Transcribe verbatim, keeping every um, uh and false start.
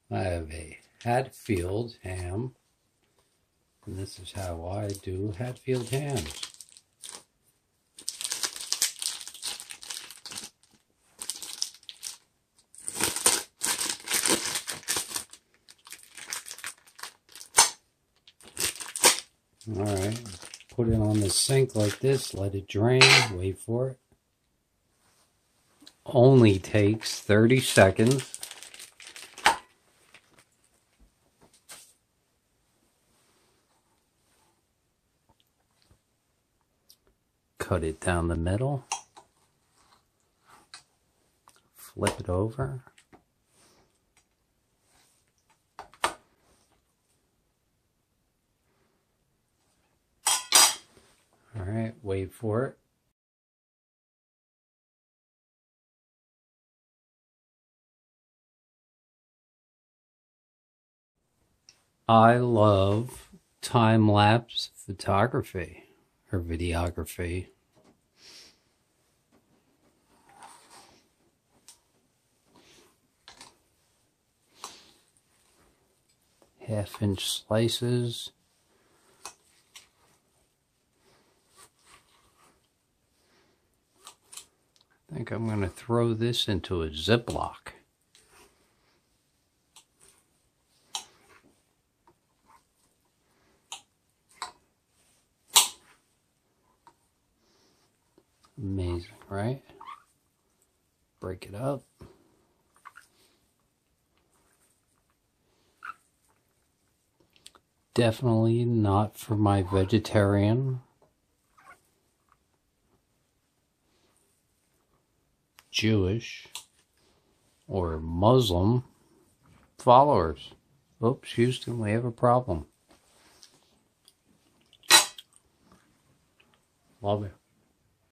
I have a Hatfield ham, and this is how I do Hatfield hams. Alright, put it on the sink like this, let it drain, wait for it. Only takes thirty seconds. Cut it down the middle. Flip it over. Alright, wait for it. I love time-lapse photography or videography. Half-inch slices. I think I'm going to throw this into a Ziploc. Amazing, right? Break it up. Definitely not for my vegetarian, Jewish, or Muslim followers. Oops, Houston, we have a problem. Love it.